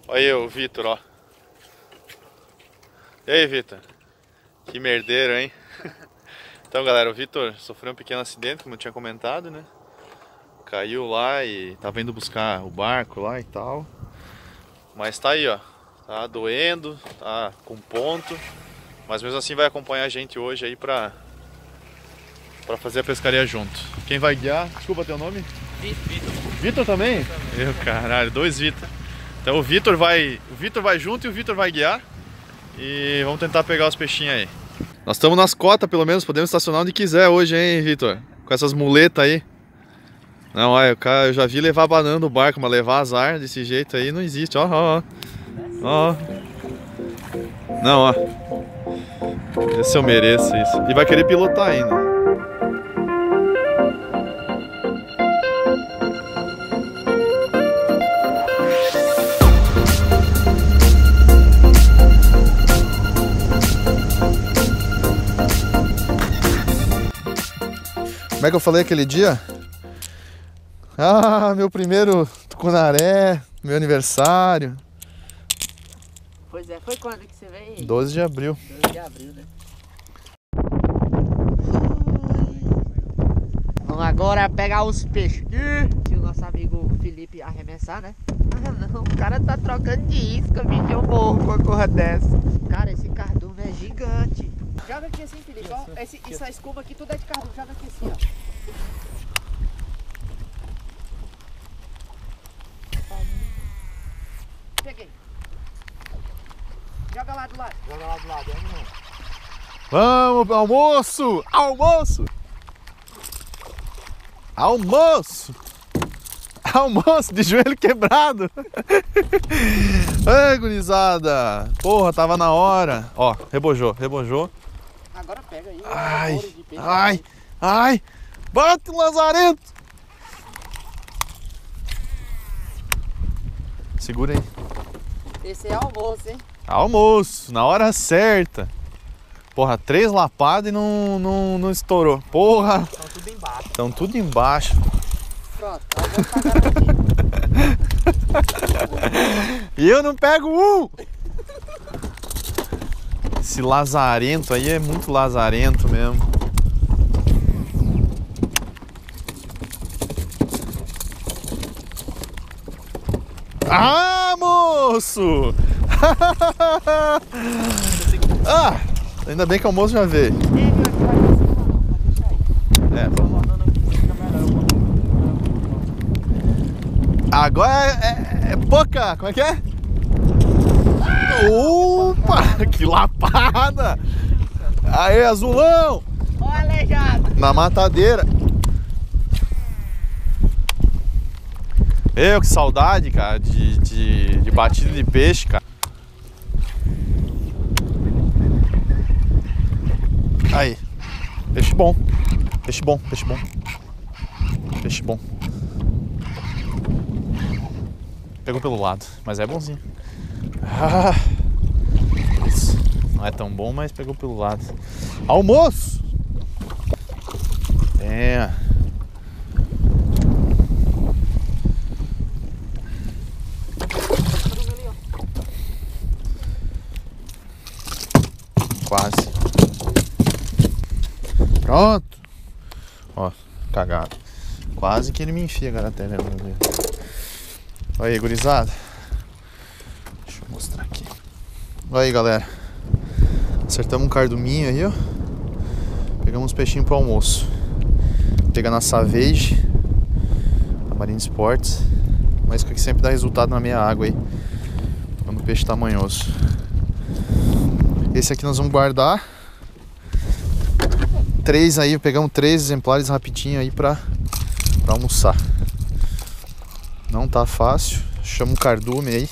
Olha aí o Vitor, ó. E aí, Vitor? Que merdeiro, hein? Então, galera, o Vitor sofreu um pequeno acidente, como eu tinha comentado, né? Caiu lá e tava indo buscar o barco lá e tal. Mas tá aí, ó. Tá doendo, tá com ponto. Mas mesmo assim vai acompanhar a gente hoje aí pra fazer a pescaria junto. Quem vai guiar? Desculpa, teu nome? Vitor. Vitor também? Meu caralho, dois Vitor. Então o Vitor vai junto e o Vitor vai guiar. E vamos tentar pegar os peixinhos aí. Nós estamos nas cotas, pelo menos, podemos estacionar onde quiser hoje, hein, Vitor? Com essas muletas aí. Não, olha, eu já vi levar banana no barco, mas levar azar desse jeito aí não existe, ó, ó, ó. Não, ó. Esse eu mereço isso. E vai querer pilotar ainda. Como é que eu falei aquele dia? Ah, meu primeiro tucunaré, meu aniversário. Pois é, foi quando que você veio? 12 de abril. 12 de abril, né? Vamos agora pegar os peixes. Se o nosso amigo Felipe arremessar, né? Ah não, o cara tá trocando de isca, bicho, eu morro com a corra dessa. Cara, esse cardume é gigante. Joga aqui assim, Felipe, ó. Essa escova aqui tudo é de cardume, joga aqui assim, ó. Peguei. Joga lá do lado. Joga lá do lado, Vamos, almoço! Almoço! Almoço! Almoço de joelho quebrado! Ai, gurizada! Porra, tava na hora! Ó, rebojou, rebojou. Agora pega aí. Ai, ai, ai! Bate, lazarento! Segura aí. Esse é almoço, hein? Almoço, na hora certa. Porra, 3 lapadas e não estourou. Porra! Estão tudo embaixo. Estão tudo embaixo. Pronto, almoço tá garantido. E eu não pego um! Esse lazarento aí é muito lazarento mesmo. Ah, moço! Ah, ainda bem que o almoço já veio. É, vamos. Agora é boca, como é que é? Opa, que lapada! Aê, azulão! Ó, aleijado! Na matadeira. Meu, que saudade, cara, de batida de peixe, cara. Aí, peixe bom, peixe bom, peixe bom, peixe bom. Pegou pelo lado, mas é bonzinho. Ah, isso. Não é tão bom, mas pegou pelo lado. Almoço! É. Quase. Pronto. Ó, cagado. Quase que ele me enfia a garatela. Olha aí, gurizada. Deixa eu mostrar aqui. Olha aí, galera. Acertamos um carduminho aí, ó. Pegamos uns peixinhos pro almoço. Pegando a Savage, a Marine Sports. Mas que sempre dá resultado na minha água aí, quando o peixe tá manhoso. Esse aqui nós vamos guardar. 3 aí, pegamos 3 exemplares rapidinho aí pra almoçar. Não tá fácil. Chama um cardume aí.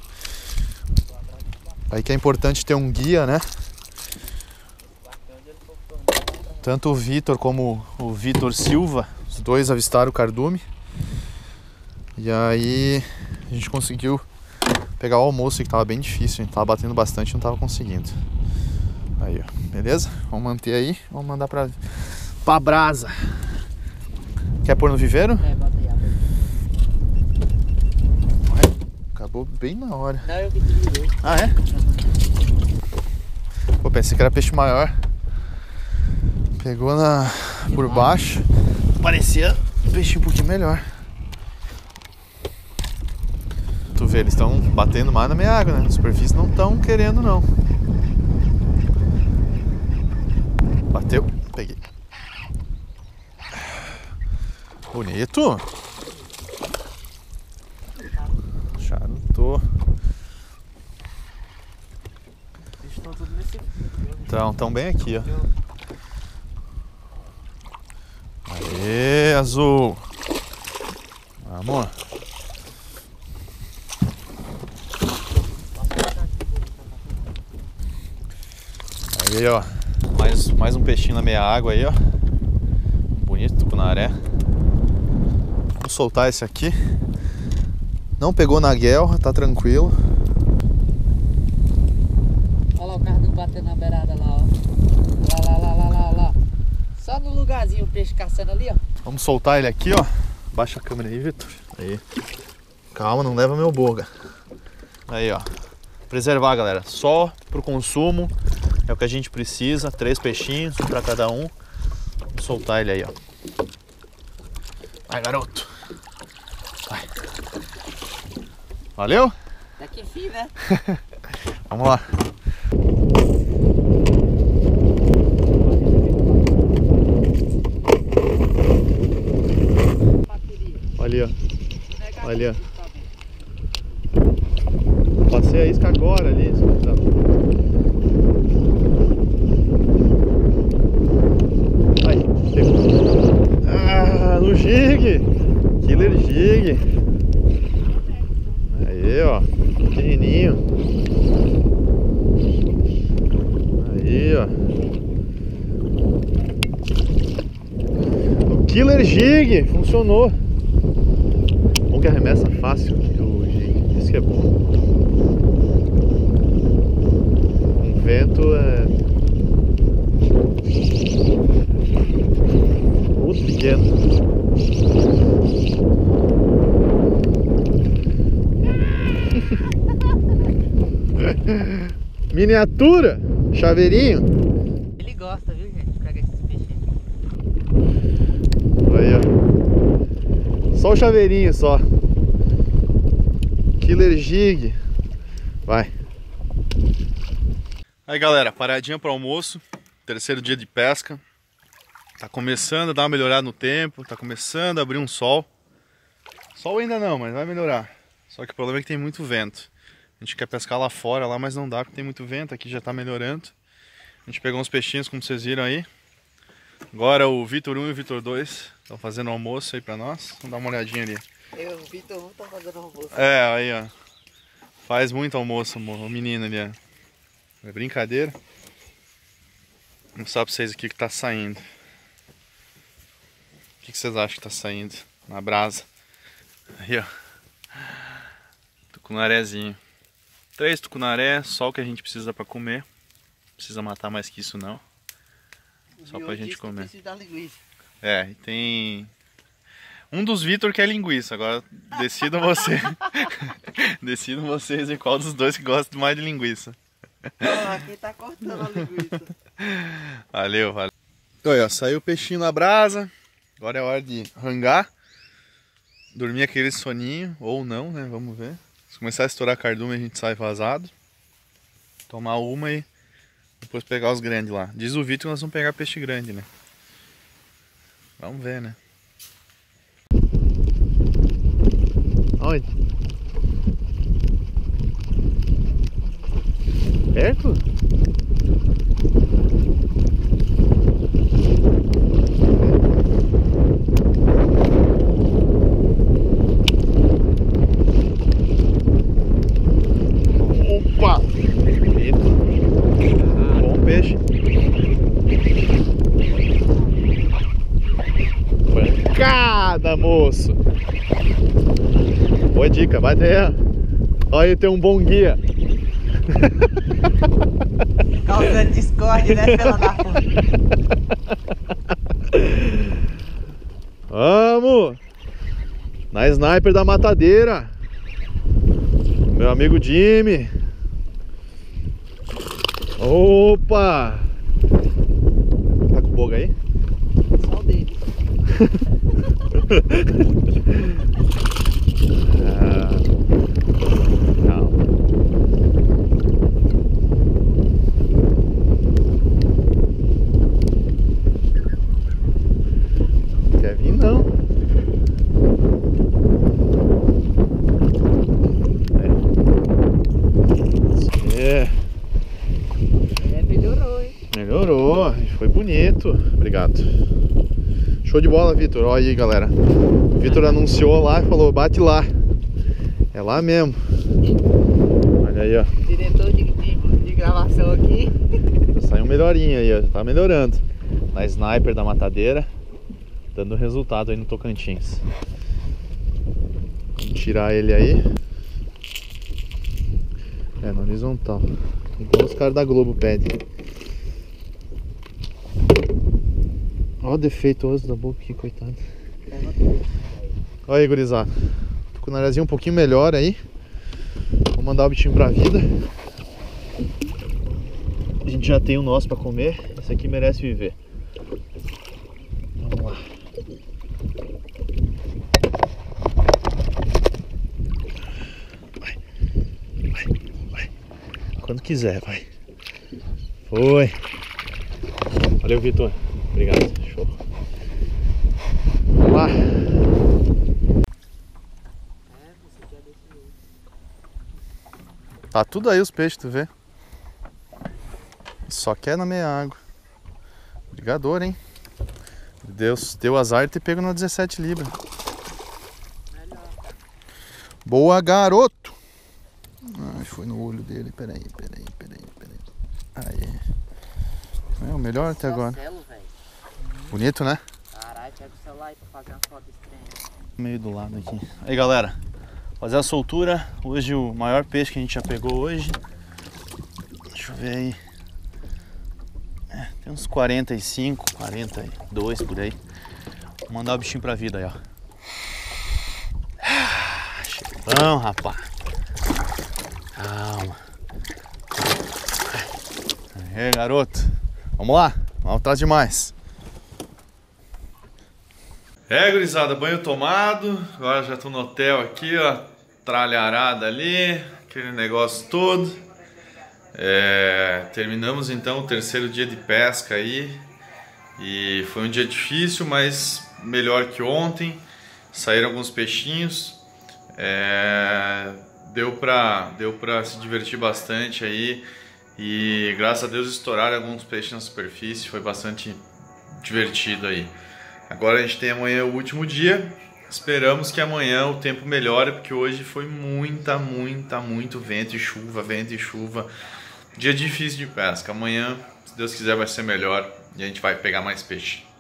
Aí que é importante ter um guia, né? Tanto o Vitor como o Vitor Silva, os dois avistaram o cardume. E aí a gente conseguiu pegar o almoço, que tava bem difícil, a gente tava batendo bastante e não tava conseguindo. Aí, ó, beleza? Vamos manter aí, vamos mandar pra brasa. Quer pôr no viveiro? É, bota aí. Pegou bem na hora. Não, eu que desliguei. Ah, é? Pô, pensei que era peixe maior. Pegou por baixo. Parecia um peixe um pouquinho melhor. Tu vê, eles estão batendo mais na minha água, né? A superfície não estão querendo, não. Bateu, peguei. Bonito. Charutou. Eles estão tudo nesse fundo. Estão bem aqui, ó. Aê, azul. Vamos. Aí, ó. Mais um peixinho na meia água aí, ó. Bonito, tucunaré. Vamos soltar esse aqui. Não pegou na guelra, tá tranquilo. Olha lá o cardume batendo na beirada lá, ó. Lá. Só no lugarzinho o peixe caçando ali, ó. Vamos soltar ele aqui, ó. Baixa a câmera aí, Vitor. Aí. Calma, não leva meu boga. Aí, ó. Preservar, galera. Só pro consumo. É o que a gente precisa. 3 peixinhos, um pra cada um. Vamos soltar ele aí, ó. Vai, garoto. Vai. Valeu? Daqui enfim, né? Vamos lá. Ali, ó. Ali, ó. Passei a isca agora ali. Ai, pegou. Ah, no jig. Killer jig. Aí, ó. Pequenininho. Aí, ó. O Killer jig. Funcionou. Bom que arremessa fácil o jig. Isso que é bom. Um vento é... muito pequeno. Miniatura, chaveirinho. Ele gosta, viu, gente? Pega esses peixinhos. Aí, ó. Só o chaveirinho, só. Killer jig. Vai. Aí, galera, paradinha para almoço. Terceiro dia de pesca. Tá começando a dar uma melhorada no tempo. Tá começando a abrir um sol. Sol ainda não, mas vai melhorar. Só que o problema é que tem muito vento. A gente quer pescar lá fora, lá, mas não dá porque tem muito vento. Aqui já tá melhorando. A gente pegou uns peixinhos, como vocês viram aí. Agora o Vitor 1 e o Vitor 2 estão fazendo almoço aí pra nós. Vamos dar uma olhadinha ali. Eu, o Vitor 1 tá fazendo almoço. É, aí, ó. Faz muito almoço o menino ali, ó. É brincadeira. Vou mostrar pra vocês aqui o que tá saindo. O que vocês acham que tá saindo na brasa? Aí, ó. Tucunarézinho. 3 tucunaré, só o que a gente precisa pra comer. Não precisa matar mais que isso, não. Só pra gente comer. Precisa dar linguiça. É, e tem... um dos Vitor que é linguiça. Agora decidam vocês. Decidam vocês em qual dos dois que gosta mais de linguiça. Aqui tá cortando a linguiça. Valeu, valeu. Olha, saiu o peixinho na brasa. Agora é hora de rangar. Dormir aquele soninho, ou não, né? Vamos ver. Se começar a estourar cardume, a gente sai vazado. Tomar uma e depois pegar os grandes lá. Diz o Vitor que nós vamos pegar peixe grande, né? Vamos ver, né? Onde? Perto? Opa! Bonito. Bom peixe. Pancada, moço! Boa dica, vai ter. Olha aí, tem um bom guia. Causando discórdia, né, fela da puta? Vamos! Na sniper da matadeira. Meu amigo Jimmy. Opa! Tá com boga aí? Só o dele. Quer vir não? Melhorou, hein? Melhorou, foi bonito. Obrigado. Show de bola, Vitor. Olha aí, galera. O Vitor anunciou lá e falou: bate lá. É lá mesmo. Olha aí, ó. Diretor de gravação aqui. Já saiu melhorinho aí, ó. Já tá melhorando. Na Sniper da Matadeira. Dando resultado aí no Tocantins. Vamos tirar ele aí. É, no horizontal. Então os caras da Globo pedem. Olha o defeituoso da boca aqui, coitado. Olha aí, gurizada. Tô com o narizinho um pouquinho melhor aí. Vou mandar o bichinho pra vida. A gente já tem o nosso pra comer. Esse aqui merece viver. Vamos lá. Vai. Quando quiser, vai. Foi. Valeu, Vitor. Obrigado. Show. Vamos lá. Tá tudo aí os peixes, tu vê? Só quer na meia água. Brigador, hein? Deus deu azar de ter pego na 17 libras. Boa, garoto! Ai, foi no olho dele. Peraí. Aí. É o melhor até agora. Bonito, né? Caralho, pega o celular aí pra fazer uma foto estranha. Meio do lado aqui. Aí, galera, fazer a soltura. Hoje o maior peixe que a gente já pegou hoje. Deixa eu ver aí. Tem uns 45, 42 por aí. Vou mandar o bichinho pra vida aí, ó. Chegão, rapaz. Calma. Aí, garoto. Vamos lá. Vamos atrás de mais. Gurizada, banho tomado. Agora já tô no hotel aqui, ó. Tralharada ali. Aquele negócio todo. Terminamos então o terceiro dia de pesca aí. E foi um dia difícil, mas melhor que ontem. Saíram alguns peixinhos. Deu pra se divertir bastante aí. E graças a Deus estouraram alguns peixes na superfície. Foi bastante divertido aí. Agora a gente tem amanhã o último dia. Esperamos que amanhã o tempo melhore, porque hoje foi muito vento e chuva. Dia difícil de pesca. Amanhã, se Deus quiser, vai ser melhor e a gente vai pegar mais peixe.